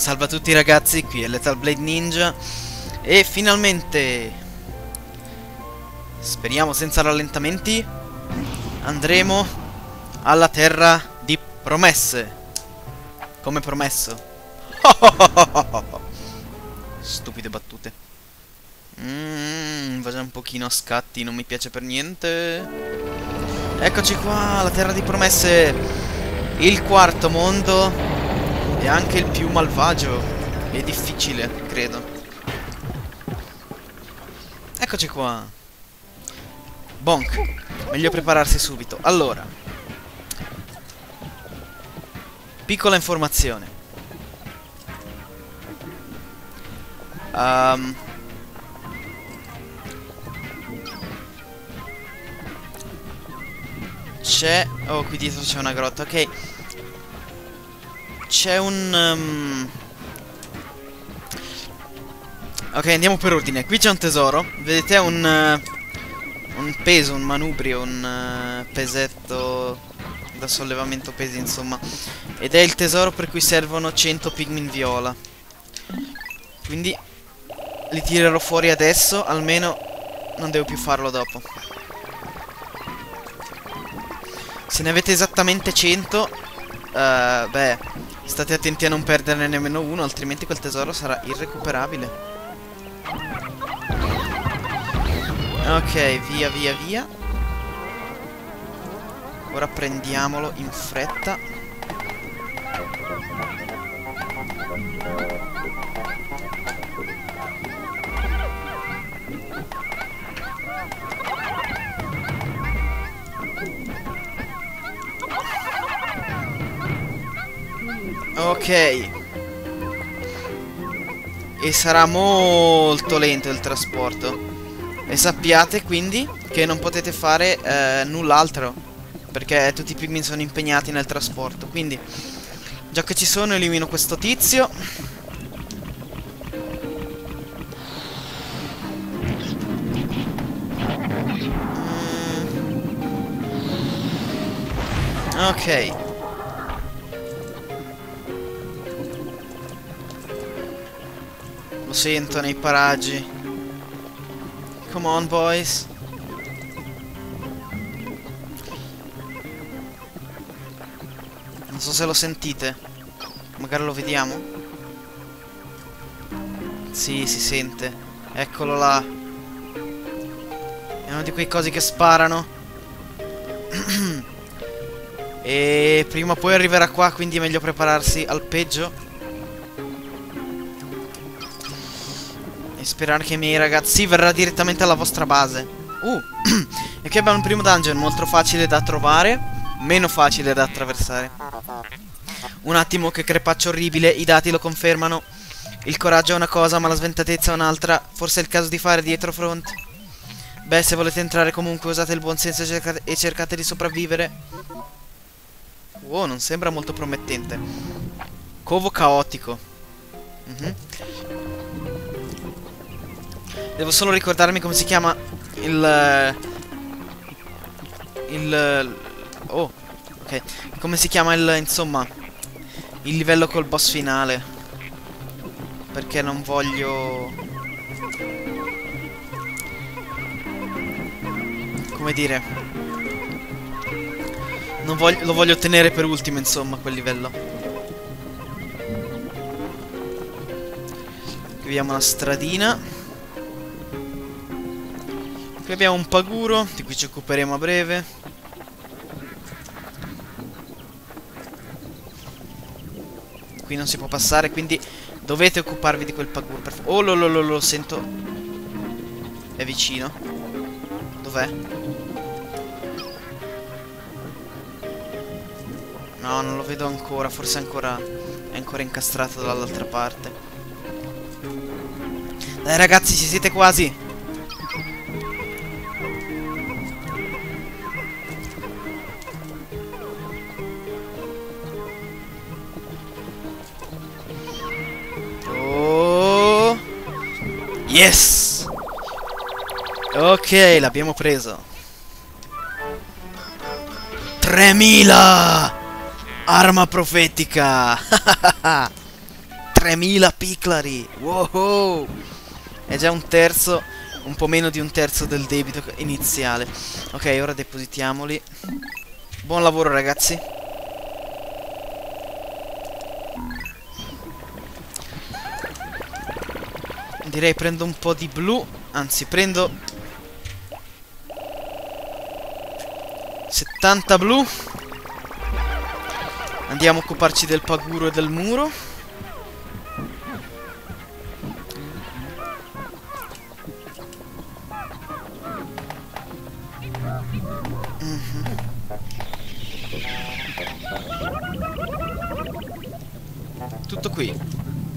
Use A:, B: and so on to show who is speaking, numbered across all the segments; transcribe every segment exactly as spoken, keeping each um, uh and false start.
A: Salve a tutti ragazzi, qui è Lethal Blade Ninja e finalmente, speriamo senza rallentamenti, andremo alla terra di promesse, come promesso. Stupide battute. Mmm, va già un pochino a scatti, non mi piace per niente. Eccoci qua, la terra di promesse, il quarto mondo. E anche il più malvagio e difficile, credo. Eccoci qua. Bonk. Meglio prepararsi subito. Allora, piccola informazione. Um, C'è... Oh, qui dietro c'è una grotta, ok. C'è un... Um... Ok, andiamo per ordine. Qui c'è un tesoro. Vedete, un... Uh, un peso, un manubrio, un uh, pesetto da sollevamento pesi, insomma. Ed è il tesoro per cui servono cento pigmin viola. Quindi li tirerò fuori adesso, almeno non devo più farlo dopo. Se ne avete esattamente cento, uh, beh... state attenti a non perderne nemmeno uno, altrimenti quel tesoro sarà irrecuperabile. Ok, via via via. Ora prendiamolo in fretta. Ok. E sarà molto lento il trasporto. E sappiate quindi che non potete fare eh, null'altro, perché tutti i pigmin sono impegnati nel trasporto. Quindi, già che ci sono, elimino questo tizio. mm. Ok. Lo sento nei paraggi. Come on, boys. Non so se lo sentite. Magari lo vediamo. Sì, si sente. Eccolo là. È uno di quei cosi che sparano. E prima o poi arriverà qua, quindi è meglio prepararsi al peggio. E sperare che i miei ragazzi verrà direttamente alla vostra base. Uh, e qui abbiamo il primo dungeon, molto facile da trovare, meno facile da attraversare. Un attimo, che crepaccio orribile, i dati lo confermano. Il coraggio è una cosa, ma la sventatezza è un'altra. Forse è il caso di fare dietro front. Beh, se volete entrare comunque, usate il buon senso e cercate, e cercate di sopravvivere. Wow, non sembra molto promettente. Covo caotico. Mhm. Devo solo ricordarmi come si chiama il... Il... Oh, ok. Come si chiama il... insomma... il livello col boss finale. Perché non voglio... come dire... Non voglio... lo voglio tenere per ultimo, insomma, quel livello. Qui abbiamo una stradina. Qui abbiamo un paguro, di cui ci occuperemo a breve. Qui non si può passare, quindi dovete occuparvi di quel paguro. Oh, lo, lo, lo, lo sento. È vicino. Dov'è? No, non lo vedo ancora. Forse ancora è ancora incastrato dall'altra parte. Dai ragazzi, ci siete quasi. Yes! Ok, l'abbiamo preso. tremila! Arma profetica! tremila piclari. Wow! È già un terzo, un po' meno di un terzo del debito iniziale. Ok, ora depositiamoli. Buon lavoro, ragazzi. Direi prendo un po' di blu. Anzi, prendo settanta blu. Andiamo a occuparci del paguro e del muro. Mm-hmm. Tutto qui.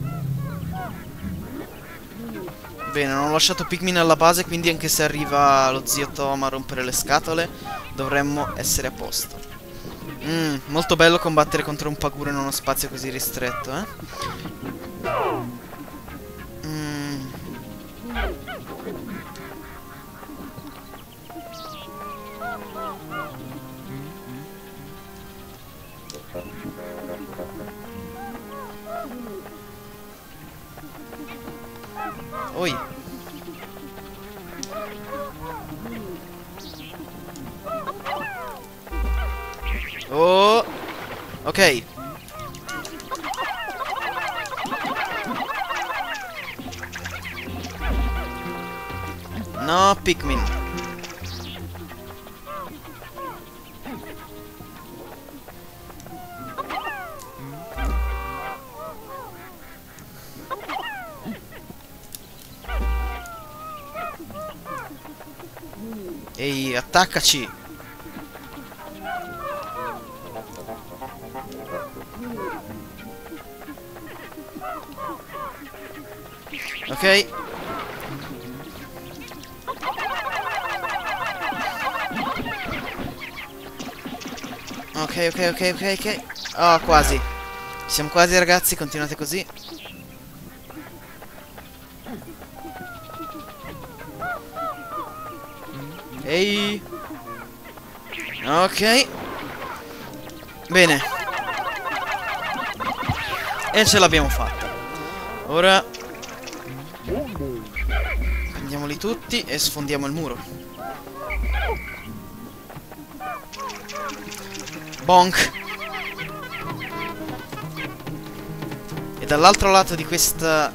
A: Bene, non ho lasciato Pikmin alla base, quindi anche se arriva lo zio Tom a rompere le scatole, dovremmo essere a posto. Mm, molto bello combattere contro un paguro in uno spazio così ristretto, eh? Mm. Oi. Oh. Ok. No, Pikmin. Ehi, attaccaci. Ok. Ok, ok, ok, ok, ok. Oh, quasi. Ci siamo quasi, ragazzi, continuate così. Ehi. Ok. Bene. E ce l'abbiamo fatta. Ora prendiamoli tutti e sfondiamo il muro. Bonk. E dall'altro lato di questa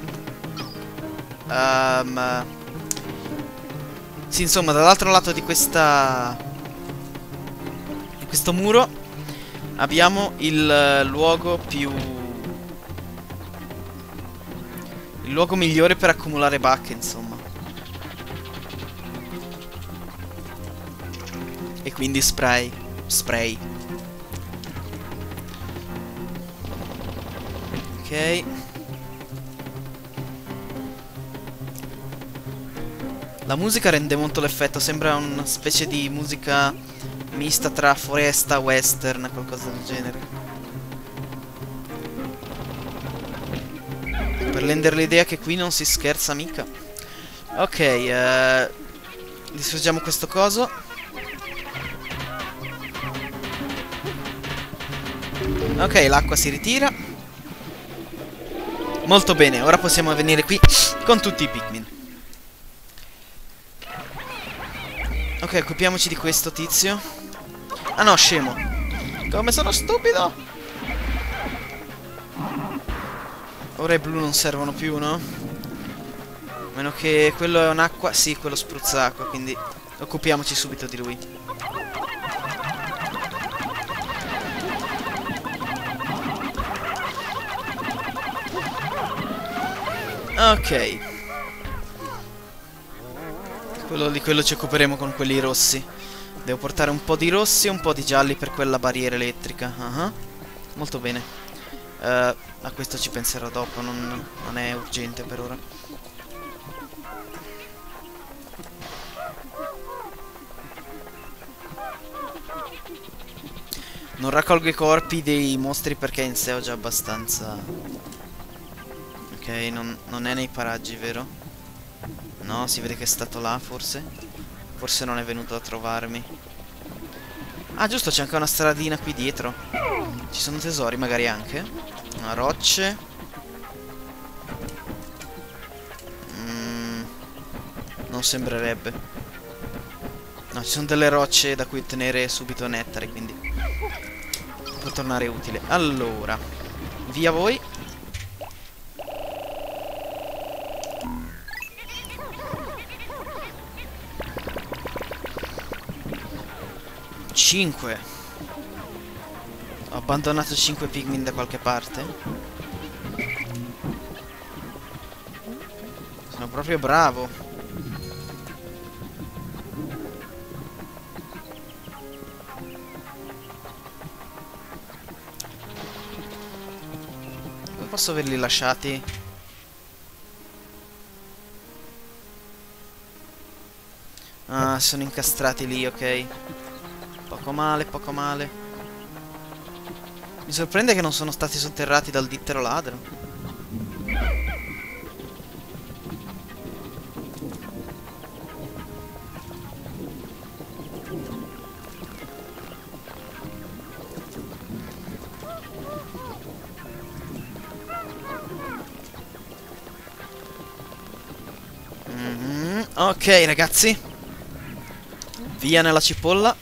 A: um, Sì, insomma, dall'altro lato di questa di questo muro abbiamo il uh, luogo più il luogo migliore per accumulare bacche, insomma. E quindi spray. Spray. Ok. La musica rende molto l'effetto. Sembra una specie di musica mista tra foresta, western, qualcosa del genere. Per rendere l'idea che qui non si scherza mica. Ok, eh, distruggiamo questo coso. Ok, l'acqua si ritira. Molto bene, ora possiamo venire qui con tutti i Pikmin. Ok, occupiamoci di questo tizio. Ah no, scemo. Come sono stupido. Ora i blu non servono più, no? A meno che quello è un'acqua. Sì, quello spruzza acqua, quindi occupiamoci subito di lui. Ok. Quello di quello ci occuperemo con quelli rossi. Devo portare un po' di rossi e un po' di gialli per quella barriera elettrica. Uh-huh. Molto bene. Uh, a questo ci penserò dopo, non, non è urgente per ora. Non raccolgo i corpi dei mostri perché in sé ho già abbastanza. Ok, non, non è nei paraggi, vero? No, si vede che è stato là, forse. Forse non è venuto a trovarmi. Ah, giusto, c'è anche una stradina qui dietro. Ci sono tesori, magari anche. Una rocce. non sembrerebbe. No, ci sono delle rocce da cui ottenere subito nettare, quindi può tornare utile. Allora, via voi. cinque. Ho abbandonato cinque pigmin da qualche parte. Sono proprio bravo. Come posso averli lasciati? Ah, sono incastrati lì, ok. Poco male, poco male. Mi sorprende che non sono stati sotterrati dal dittero ladro. Mm-hmm. Ok, ragazzi. Via nella cipolla.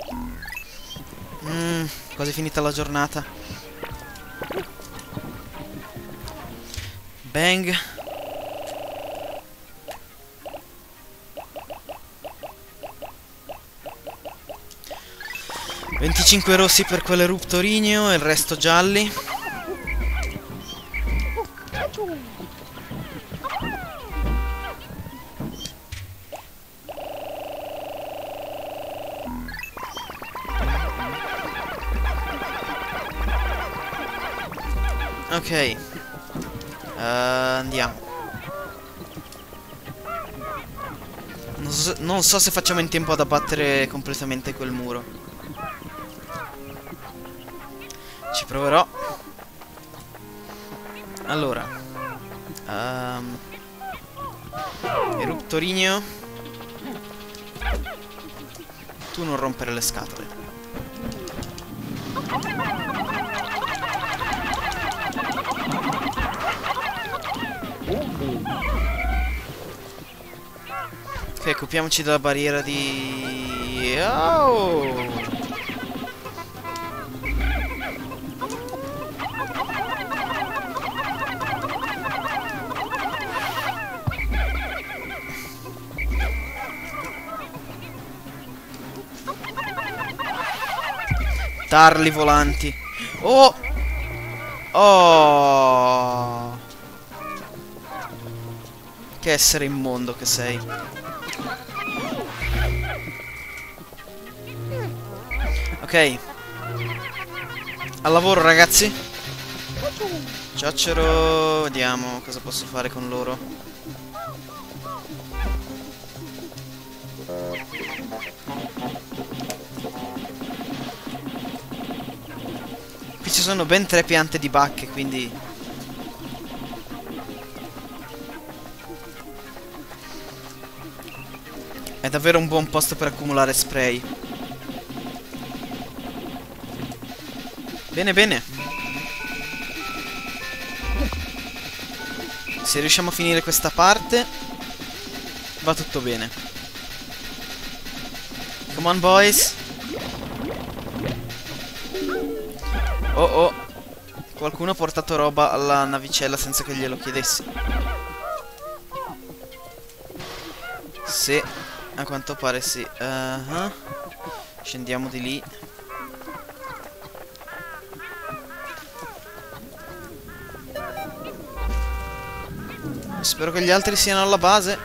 A: Mm, quasi finita la giornata. Bang. venticinque rossi per quell'eruptorinio e il resto gialli. Ok. Uh, andiamo. Non so, non so se facciamo in tempo ad abbattere completamente quel muro. Ci proverò. Allora, um, eruptorinio, tu non rompere le scatole. Ok, occupiamoci della barriera di... Oh! Tarli volanti. Oh! Oh! Che essere immondo che sei. Ok. Al lavoro, ragazzi. Ciocciolo. Vediamo cosa posso fare con loro. Qui ci sono ben tre piante di bacche, quindi... è davvero un buon posto per accumulare spray. Bene, bene. Se riusciamo a finire questa parte, va tutto bene. Come on, boys. Oh, oh. Qualcuno ha portato roba alla navicella senza che glielo chiedessi. Sì, a quanto pare sì. Uh-huh. Scendiamo di lì. Spero che gli altri siano alla base.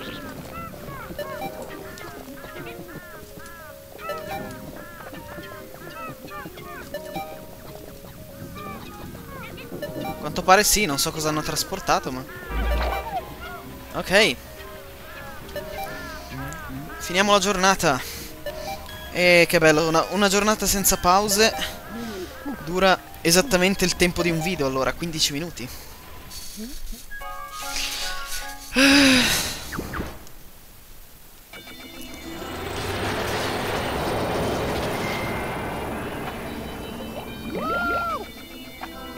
A: A quanto pare sì, non so cosa hanno trasportato, ma... ok. Finiamo la giornata. E che bello, una, una giornata senza pause. Dura esattamente il tempo di un video, allora, quindici minuti.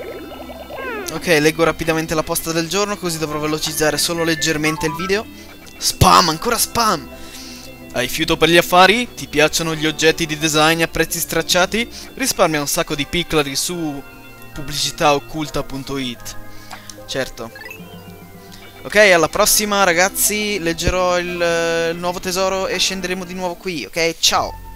A: Ok, leggo rapidamente la posta del giorno, così dovrò velocizzare solo leggermente il video. Spam, ancora spam. Hai fiuto per gli affari? Ti piacciono gli oggetti di design a prezzi stracciati? Risparmia un sacco di picklari su pubblicità occulta punto it. Certo. Ok, alla prossima ragazzi, leggerò il, il nuovo tesoro e scenderemo di nuovo qui, ok? Ciao!